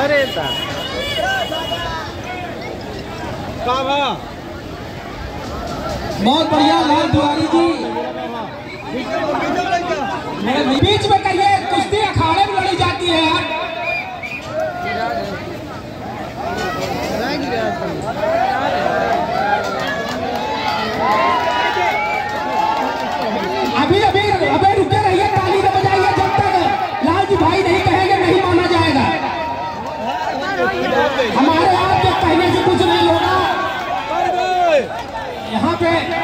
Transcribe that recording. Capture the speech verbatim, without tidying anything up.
अरे बहुत बढ़िया लाल तिवारी जी, बीच में करिए, कुश्ती अखाड़े में लड़ी जाती है यार। अभी अभी अबे रुके रहिए, ताली न बजाइए जब तक लाल जी भाई नहीं कहेंगे, नहीं माना जाएगा। हमारे आपके कहने से कुछ नहीं होगा यहाँ पे।